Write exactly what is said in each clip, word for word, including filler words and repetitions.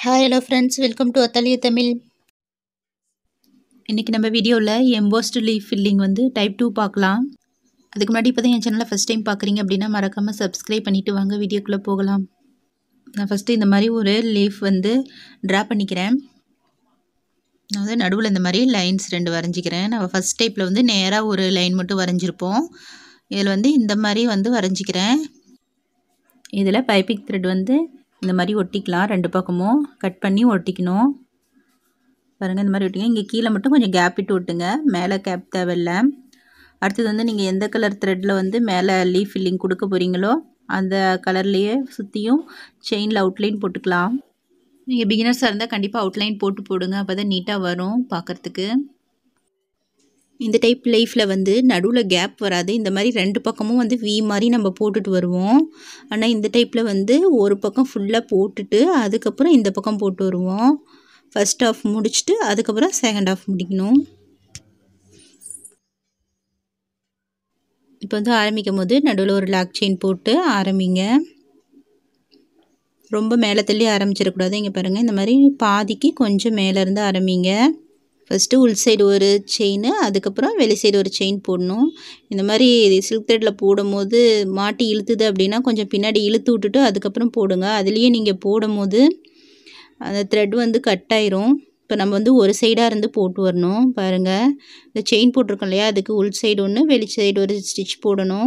Hi, hello friends, welcome to Athalia Tamil. இன்னைக்கு நம்ம வீடியோவில் embossed leaf filling வந்து type two பார்க்கலாம். அதுக்கு முன்னாடி இப்போ தான் என் சேனலை ஃபஸ்ட் டைம் பார்க்குறீங்க அப்படின்னா மறக்காமல் சப்ஸ்கிரைப் பண்ணிவிட்டு வாங்க வீடியோக்குள்ளே போகலாம். நான் ஃபஸ்ட்டு இந்த மாதிரி ஒரு லீஃப் வந்து ட்ரா பண்ணிக்கிறேன். நான் வந்து நடுவில் இந்த மாதிரி லைன்ஸ் ரெண்டு வரைஞ்சிக்கிறேன். நம்ம ஃபஸ்ட் டைப்பில் வந்து நேராக ஒரு லைன் மட்டும் வரைஞ்சிருப்போம். இதில் வந்து இந்த மாதிரி வந்து வரைஞ்சிக்கிறேன். இதில் பைப்பிங் த்ரெட் வந்து இந்த மாதிரி ஒட்டிக்கலாம். ரெண்டு பக்கமும் கட் பண்ணி ஒட்டிக்கணும். பாருங்கள், இந்த மாதிரி ஒட்டிங்க. இங்கே கீழே மட்டும் கொஞ்சம் கேப் விட்டு ஒட்டுங்க, மேலே கேப் தேவையில்லை. அடுத்தது வந்து நீங்கள் எந்த கலர் த்ரெட்டில் வந்து மேலே லீஃப் ஃபில்லிங் கொடுக்க போகிறீங்களோ அந்த கலர்லேயே சுற்றியும் செயினில் அவுட்லைன் போட்டுக்கலாம். நீங்கள் பிகினர்ஸாக இருந்தால் கண்டிப்பாக அவுட்லைன் போட்டு போடுங்க, அப்போ தான் நீட்டாக வரும் பார்க்குறதுக்கு. இந்த டைப் லைஃப்பில் வந்து நடுவில் கேப் வராது. இந்த மாதிரி ரெண்டு பக்கமும் வந்து வி மாதிரி நம்ம போட்டுட்டு வருவோம். ஆனால் இந்த டைப்பில் வந்து ஒரு பக்கம் ஃபுல்லாக போட்டுட்டு அதுக்கப்புறம் இந்த பக்கம் போட்டு வருவோம். ஃபஸ்ட் ஆஃப் முடிச்சுட்டு அதுக்கப்புறம் செகண்ட் ஆஃப் முடிக்கணும். இப்போ வந்து ஆரம்பிக்கும் போது நடுவில் ஒரு லாக் செயின் போட்டு ஆரம்பிங்க. ரொம்ப மேலே தள்ளி ஆரம்பிச்சிடக்கூடாது. இங்கே பாருங்கள், இந்த மாதிரி பாதிக்கு கொஞ்சம் மேலேருந்து ஆரம்பிங்க. ஃபஸ்ட்டு உள் சைடு ஒரு செயின், அதுக்கப்புறம் வெளி சைடு ஒரு செயின் போடணும். இந்த மாதிரி சில்க் த்ரெட்டில் போடும் போது மாட்டி இழுத்துது அப்படின்னா கொஞ்சம் பின்னாடி இழுத்து விட்டுட்டு அதுக்கப்புறம் போடுங்க. அதுலேயே நீங்கள் போடும் போது அந்த த்ரெட் வந்து கட் ஆயிரும். இப்போ நம்ம வந்து ஒரு சைடாக இருந்து போட்டு வரணும். பாருங்கள், இந்த செயின் போட்டிருக்கோம் இல்லையா, அதுக்கு உள் சைடு ஒன்று வெளி சைடு ஒரு ஸ்டிச் போடணும்.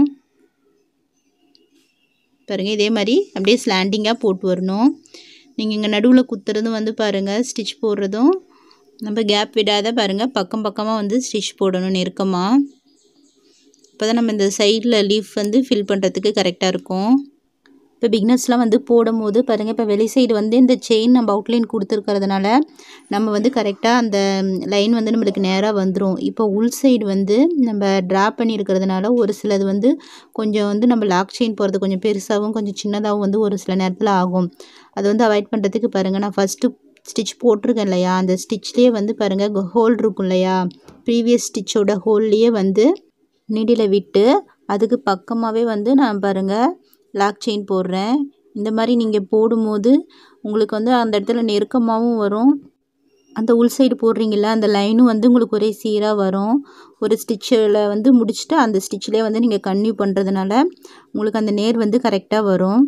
பாருங்கள், இதே மாதிரி அப்படியே ஸ்லாண்டிங்காக போட்டு வரணும். நீங்கள் இங்கே நடுவில் குத்துறதும் வந்து பாருங்கள், ஸ்டிச் போடுறதும் நம்ம கேப் விடாத பாருங்கள், பக்கம் பக்கமாக வந்து ஸ்டிச் போடணும் நெருக்கமாக. இப்போ தான் நம்ம இந்த சைடில் லீஃப் வந்து ஃபில் பண்ணுறதுக்கு கரெக்டாக இருக்கும். இப்போ பிகினர்ஸ்லாம் வந்து போடும் போது பாருங்கள், இப்போ வெளி சைடு வந்து இந்த செயின் நம்ம அவுட்லைன் கொடுத்துருக்கிறதுனால நம்ம வந்து கரெக்டாக அந்த லைன் வந்து நம்மளுக்கு நேராக வந்துடும். இப்போ உள் சைடு வந்து நம்ம ட்ரா பண்ணியிருக்கிறதுனால ஒரு சிலது வந்து கொஞ்சம் வந்து நம்ம லாக் செயின் போகிறது கொஞ்சம் பெருசாகவும் கொஞ்சம் சின்னதாகவும் வந்து ஒரு சில நேரத்தில் ஆகும். அதை வந்து அவாய்ட் பண்ணுறதுக்கு பாருங்கள், நான் ஃபஸ்ட்டு ஸ்டிச் போட்டிருக்கேன் இல்லையா, அந்த ஸ்டிச்லேயே வந்து பாருங்கள் ஹோல் இருக்கும் இல்லையா, ப்ரீவியஸ் ஸ்டிச்சோட ஹோல்லையே வந்து நீடில் விட்டு அதுக்கு பக்கமாகவே வந்து நான் பாருங்கள் லாக் செயின் போடுறேன். இந்த மாதிரி நீங்கள் போடும்போது உங்களுக்கு வந்து அந்த இடத்துல நெருக்கமாகவும் வரும். அந்த உள் சைடு போடுறீங்களா அந்த லைனும் வந்து உங்களுக்கு ஒரே சீராக வரும். ஒரு ஸ்டிச்சில் வந்து முடிச்சுட்டு அந்த ஸ்டிச்சிலே வந்து நீங்கள் கன்டினியூ பண்ணுறதுனால உங்களுக்கு அந்த நேர் வந்து கரெக்டாக வரும்.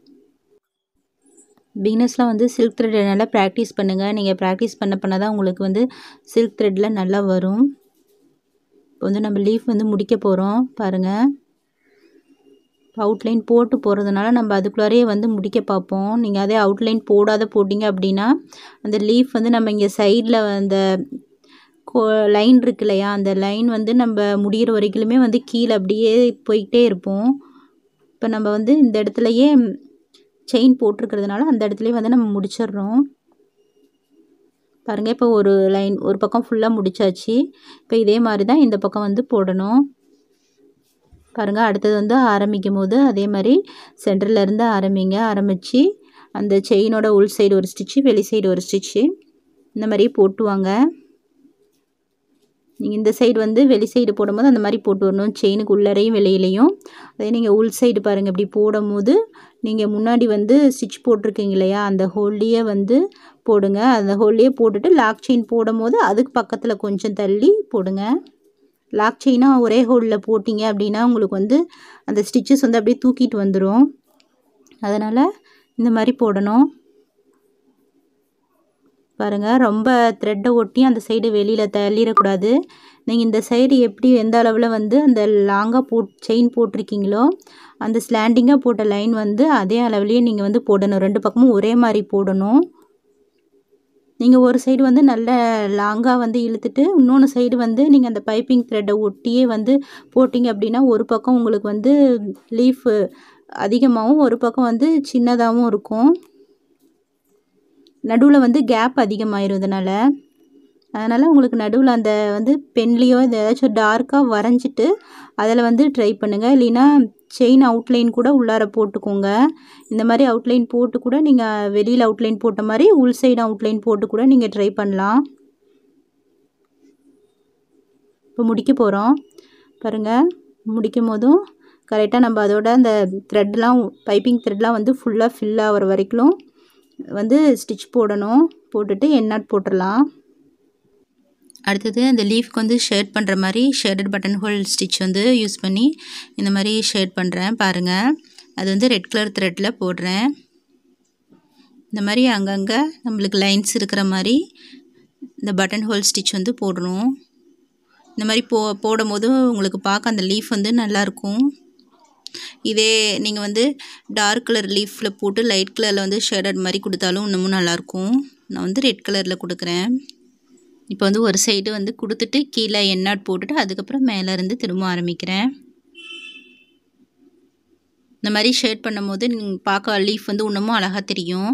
பிகினர்ஸ்லாம் வந்து சில்க் த்ரெட் நல்லா ப்ராக்டிஸ் பண்ணுங்கள். நீங்கள் ப்ராக்டிஸ் பண்ண பண்ண தான் உங்களுக்கு வந்து சில்க் த்ரெட்டில் நல்லா வரும். இப்போ வந்து நம்ம லீஃப் வந்து முடிக்க போகிறோம். பாருங்கள், அவுட்லைன் போட்டு போகிறதுனால நம்ம அதுக்குள்ளாரையே வந்து முடிக்க பார்ப்போம். நீங்கள் அதே அவுட்லைன் போடாத போட்டிங்க அப்படின்னா அந்த லீஃப் வந்து நம்ம இங்கே சைடில் அந்த லைன் இருக்கு இல்லையா, அந்த லைன் வந்து நம்ம முடிகிற வரைக்குமே வந்து கீழே அப்படியே போய்கிட்டே இருப்போம். இப்போ நம்ம வந்து இந்த இடத்துலையே செயின் போட்டிருக்கிறதுனால அந்த இடத்துலையே வந்து நம்ம முடிச்சிடுறோம். பாருங்கள், இப்போ ஒரு லைன் ஒரு பக்கம் ஃபுல்லாக முடிச்சாச்சு. இப்போ இதே மாதிரி தான் இந்த பக்கம் வந்து போடணும். பாருங்கள், அடுத்தது வந்து ஆரம்பிக்கும் போது அதே மாதிரி சென்டர்லேருந்து ஆரம்பிங்க. ஆரம்பித்து அந்த செயினோட உள் சைடு ஒரு ஸ்டிச்சு வெளி சைடு ஒரு ஸ்டிச்சு இந்த மாதிரி போட்டுவாங்க. நீங்கள் இந்த சைடு வந்து வெளி சைடு போடும்போது அந்த மாதிரி போட்டு வரணும், செயினுக்கு உள்ளரையும் வெளியிலையும். அதே நீங்கள் உள் சைடு பாருங்கள், இப்படி போடும் போது நீங்கள் முன்னாடி வந்து ஸ்டிச் போட்டிருக்கீங்க இல்லையா, அந்த ஹோல்லையே வந்து போடுங்க. அந்த ஹோல்லையே போட்டுட்டு லாக் செயின் போடும் போது அதுக்கு பக்கத்தில் கொஞ்சம் தள்ளி போடுங்க. லாக் செயினாக ஒரே ஹோலில் போட்டிங்க அப்படின்னா உங்களுக்கு வந்து அந்த ஸ்டிச்சஸ் வந்து அப்படியே தூக்கிட்டு வந்துடும். அதனால் இந்த மாதிரி போடணும். பாருங்கள், ரொம்ப த்ரெட்டை ஒட்டி அந்த சைடு வெளியில் தள்ளிடக்கூடாது. நீங்கள் இந்த சைடு எப்படி எந்த அளவில் வந்து அந்த லாங்காக போட் செயின் போட்டிருக்கீங்களோ அந்த ஸ்லாண்டிங்காக போட்ட லைன் வந்து அதே அளவுலேயே நீங்கள் வந்து போடணும். ரெண்டு பக்கமும் ஒரே மாதிரி போடணும். நீங்கள் ஒரு சைடு வந்து நல்ல லாங்காக வந்து இழுத்துட்டு இன்னொன்று சைடு வந்து நீங்கள் அந்த பைப்பிங் த்ரெட்டை ஒட்டியே வந்து போட்டிங்க அப்படின்னா ஒரு பக்கம் உங்களுக்கு வந்து லீஃப் அதிகமாகவும் ஒரு பக்கம் வந்து சின்னதாகவும் இருக்கும். நடுவில் வந்து கேப் அதிகமாகிடும் இதனால். அதனால் உங்களுக்கு நடுவில் அந்த வந்து பென்லேயோ இந்த ஏதாச்சும் டார்க்காக வரைஞ்சிட்டு அதில் வந்து ட்ரை பண்ணுங்கள். இல்லைன்னா செயின் அவுட்லைன் கூட உள்ளார போட்டுக்கோங்க. இந்த மாதிரி அவுட்லைன் போட்டு கூட நீங்கள் வெளியில் அவுட்லைன் போட்ட மாதிரி உள் சைடு அவுட்லைன் போட்டு கூட நீங்கள் ட்ரை பண்ணலாம். இப்போ முடிக்க போகிறோம். பாருங்கள், முடிக்கும் போதும் கரெக்டாக நம்ம அதோட அந்த த்ரெட்லாம் பைப்பிங் த்ரெட்லாம் வந்து ஃபுல்லாக ஃபில் ஆகிற வரைக்கும் வந்து ஸ்டிச் போடணும். போட்டுட்டு எண்ட் நாட் போட்டுடலாம். அடுத்தது அந்த லீஃப்க்கு வந்து ஷேட் பண்ணுற மாதிரி ஷேடட் பட்டன் ஹோல் ஸ்டிச் வந்து யூஸ் பண்ணி இந்த மாதிரி ஷேட் பண்ணுறேன் பாருங்கள். அது வந்து ரெட் கலர் த்ரெட்டில் போடுறேன். இந்த மாதிரி அங்கங்கே நம்மளுக்கு லைன்ஸ் இருக்கிற மாதிரி இந்த பட்டன் ஹோல் ஸ்டிச் வந்து போடணும். இந்த மாதிரி போ போடும் போது உங்களுக்கு பார்க்க அந்த லீஃப் வந்து நல்லாயிருக்கும். இதே நீங்கள் வந்து டார்க் கலர் லீஃபில் போட்டு லைட் கலரில் வந்து ஷேடட் மாதிரி கொடுத்தாலும் இன்னமும் நல்லாயிருக்கும். நான் வந்து ரெட் கலரில் கொடுக்குறேன். இப்போ வந்து ஒரு சைடு வந்து கொடுத்துட்டு கீழே எண்ட் நாட் போட்டுட்டு அதுக்கப்புறம் மேலே இருந்து திரும்ப ஆரம்பிக்கிறேன். இந்த மாதிரி ஷேட் பண்ணும் போது நீங்கள் பார்க்க லீஃப் வந்து இன்னமும் அழகாக தெரியும்.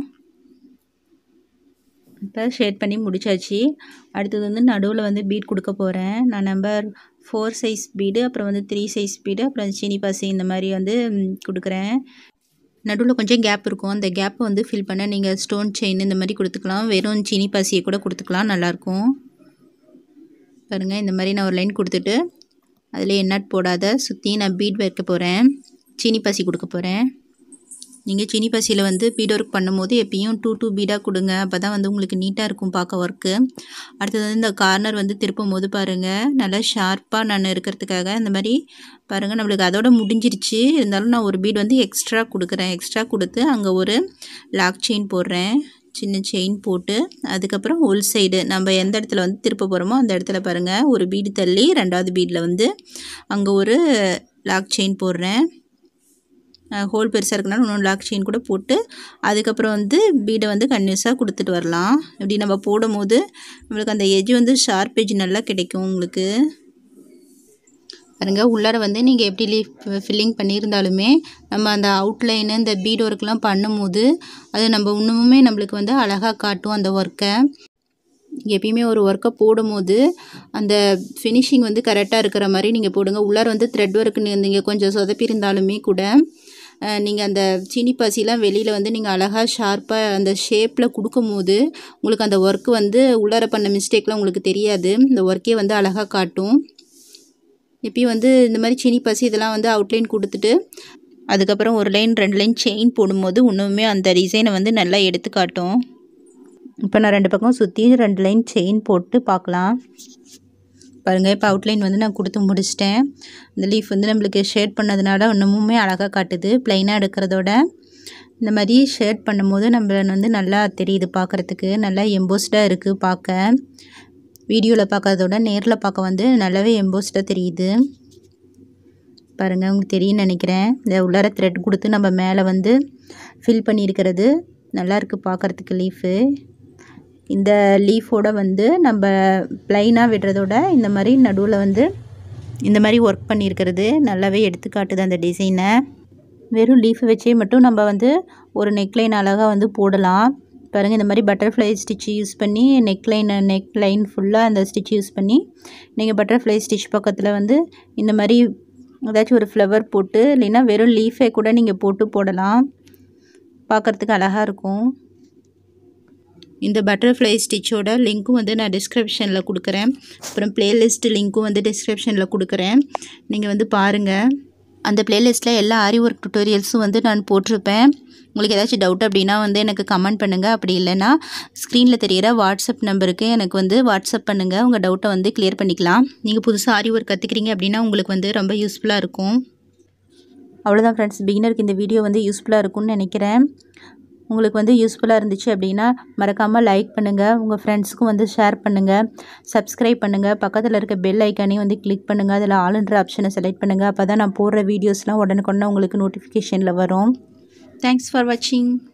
இப்போ ஷேட் பண்ணி முடிச்சாச்சு. அடுத்தது வந்து நடுவில் வந்து பீட் கொடுக்க போகிறேன். நான் நம்பர் ஃபோர் சைஸ் பீடு, அப்புறம் வந்து த்ரீ சைஸ் பீடு, அப்புறம் சீனி பாசி இந்த மாதிரி வந்து கொடுக்குறேன். நடுவில் கொஞ்சம் கேப் இருக்கும். அந்த கேப்பை வந்து ஃபில் பண்ண நீங்கள் ஸ்டோன் செயின் இந்த மாதிரி கொடுத்துக்கலாம். வெறும் சீனி பாசியை கூட கொடுத்துக்கலாம், நல்லாயிருக்கும். பாருங்கள், இந்த மாதிரி நான் ஒரு லைன் கொடுத்துட்டு அதில் எண்ட் நாட் போடாத சுற்றி நான் பீட் வைக்க போகிறேன். சீனி பாசி கொடுக்க போகிறேன். நீங்கள் சீனி பாசியில் வந்து பீட் ஒர்க் பண்ணும்போது எப்பயும் டூ டூ பீடாக கொடுங்க. அப்போ தான் வந்து உங்களுக்கு நீட்டாக இருக்கும் பார்க்க ஒர்க்கு. அடுத்தது வந்து இந்த கார்னர் வந்து திருப்பும் போது பாருங்கள், நல்லா ஷார்ப்பாக நான் இருக்கிறதுக்காக இந்த மாதிரி பாருங்கள் நம்மளுக்கு அதோட முடிஞ்சிருச்சு. இருந்தாலும் நான் ஒரு பீட் வந்து எக்ஸ்ட்ரா கொடுக்குறேன். எக்ஸ்ட்ரா கொடுத்து அங்கே ஒரு லாக் செயின் போடுறேன். சின்ன செயின் போட்டு அதுக்கப்புறம் உள் சைடு நம்ம எந்த இடத்துல வந்து திருப்ப போகிறோமோ அந்த இடத்துல பாருங்கள் ஒரு பீடு தள்ளி ரெண்டாவது பீடில் வந்து அங்கே ஒரு லாக் செயின் போடுறேன். ஹோல் பெருசாக இருக்குனால இன்னொன்று லாக் செயின் கூட போட்டு அதுக்கப்புறம் வந்து பீடை வந்து கன்யூஸாக கொடுத்துட்டு வரலாம். இப்படி நம்ம போடும் போது நம்மளுக்கு அந்த எஜ் வந்து ஷார்ப் எஜ் நல்லா கிடைக்கும் உங்களுக்கு. பாருங்கள், உள்ளார வந்து நீங்கள் எப்படி லீஃப் ஃபில்லிங் பண்ணியிருந்தாலுமே நம்ம அந்த அவுட்லைனு இந்த பீட் ஒர்க்லாம் பண்ணும்போது அது நம்ம இன்னுமுமே நம்மளுக்கு வந்து அழகாக காட்டும் அந்த ஒர்க்கை. எப்பயுமே ஒரு ஒர்க்கை போடும்போது அந்த ஃபினிஷிங் வந்து கரெக்டாக இருக்கிற மாதிரி நீங்கள் போடுங்க. உள்ளார வந்து த்ரெட் ஒர்க்கு நீங்கள் கொஞ்சம் சொதப்பியிருந்தாலுமே கூட நீங்கள் அந்த சீனி பாசிலாம் வெளியில் வந்து நீங்கள் அழகாக ஷார்ப்பாக அந்த ஷேப்பில் கொடுக்கும் போது உங்களுக்கு அந்த ஒர்க்கு வந்து உள்ளார பண்ண மிஸ்டேக்லாம் உங்களுக்கு தெரியாது. இந்த ஒர்க்கே வந்து அழகாக காட்டும். எப்பயும் வந்து இந்த மாதிரி சீனி பாசி இதெல்லாம் வந்து அவுட்லைன் கொடுத்துட்டு அதுக்கப்புறம் ஒரு லைன் ரெண்டு லைன் செயின் போடும்போது இன்னுமே அந்த டிசைனை வந்து நல்லா எடுத்து காட்டும். இப்போ நான் ரெண்டு பக்கம் சுற்றி ரெண்டு லைன் செயின் போட்டு பார்க்கலாம். பாருங்கள், இப்போ அவுட்லைன் வந்து நான் கொடுத்து முடிச்சிட்டேன். இந்த லீஃப் வந்து நம்மளுக்கு ஷேட் பண்ணதுனால இன்னமுமே அழகாக காட்டுது. ப்ளைனாக எடுக்கிறதோட இந்த மாதிரி ஷேட் பண்ணும்போது நம்ம வந்து நல்லா தெரியுது பார்க்குறதுக்கு. நல்லா எம்போஸ்டாக இருக்குது பார்க்க. வீடியோவில் பார்க்கறதோட நேரில் பார்க்க வந்து நல்லாவே எம்போஸ்டாக தெரியுது. பாருங்கள், உங்களுக்கு தெரியும்னு நினைக்கிறேன். இந்த உள்ளார த்ரெட் கொடுத்து நம்ம மேலே வந்து ஃபில் பண்ணியிருக்கிறது நல்லாயிருக்கு பார்க்குறதுக்கு லீஃபு. இந்த லீஃபோட வந்து நம்ம ப்ளைனாக விடுறதோட இந்த மாதிரி நடுவில் வந்து இந்த மாதிரி ஒர்க் பண்ணியிருக்கிறது நல்லாவே எடுத்து காட்டுது அந்த டிசைனை. வெறும் லீஃப் வச்சே மட்டும் நம்ம வந்து ஒரு நெக்லைன் அழகாக வந்து போடலாம். பாருங்கள், இந்த மாதிரி பட்டர்ஃப்ளை ஸ்டிச் யூஸ் பண்ணி நெக்லைன் நெக் லைன் ஃபுல்லாக அந்த ஸ்டிச் யூஸ் பண்ணி நீங்கள் பட்டர்ஃப்ளை ஸ்டிச் பக்கத்தில் வந்து இந்த மாதிரி ஏதாச்சும் ஒரு ஃப்ளவர் போட்டு இல்லைன்னா வெறும் லீஃபை கூட நீங்கள் போட்டு போடலாம். பார்க்குறதுக்கு அழகாக இருக்கும். இந்த பட்டர்ஃப்ளை ஸ்டிச்சோட லிங்க்கும் வந்து நான் டிஸ்கிரிப்ஷனில் கொடுக்குறேன். அப்புறம் ப்ளேலிஸ்ட் லிங்க்கும் வந்து டிஸ்கிரிப்ஷனில் கொடுக்குறேன். நீங்கள் வந்து பாருங்கள். அந்த ப்ளேலிஸ்ட்டில் எல்லா ஆரி ஒர்க் டுட்டோரியல்ஸும் வந்து நான் போட்டிருப்பேன். உங்களுக்கு ஏதாச்சும் டவுட் அப்படின்னா வந்து எனக்கு கமெண்ட் பண்ணுங்கள். அப்படி இல்லைன்னா ஸ்க்ரீனில் தெரிகிற வாட்ஸ்அப் நம்பருக்கு எனக்கு வந்து வாட்ஸ்அப் பண்ணுங்கள். உங்கள் டவுட்டை வந்து கிளியர் பண்ணிக்கலாம். நீங்கள் புதுசாக ஆரி ஒர்க் கற்றுக்கிறீங்க அப்படின்னா உங்களுக்கு வந்து ரொம்ப யூஸ்ஃபுல்லாக இருக்கும். அவ்வளோதான் ஃப்ரெண்ட்ஸ், பிகினருக்கு இந்த வீடியோ வந்து யூஸ்ஃபுல்லாக இருக்கும்னு நினைக்கிறேன். உங்களுக்கு வந்து யூஸ்ஃபுல்லாக இருந்துச்சு அப்படின்னா மறக்காமல் லைக் பண்ணுங்கள். உங்கள் ஃப்ரெண்ட்ஸுக்கும் வந்து ஷேர் பண்ணுங்கள். சப்ஸ்கிரைப் பண்ணுங்கள். பக்கத்தில் இருக்க பெல் ஐக்கானையும் வந்து கிளிக் பண்ணுங்கள். அதில் ஆல்ன்ற ஆப்ஷனை செலக்ட் பண்ணுங்கள். அப்போ தான் நான் போடுற வீடியோஸ்லாம் உடனுக்குடனே உங்களுக்கு நோட்டிஃபிகேஷனில் வரும். தேங்க்ஸ் ஃபார் வாட்சிங்.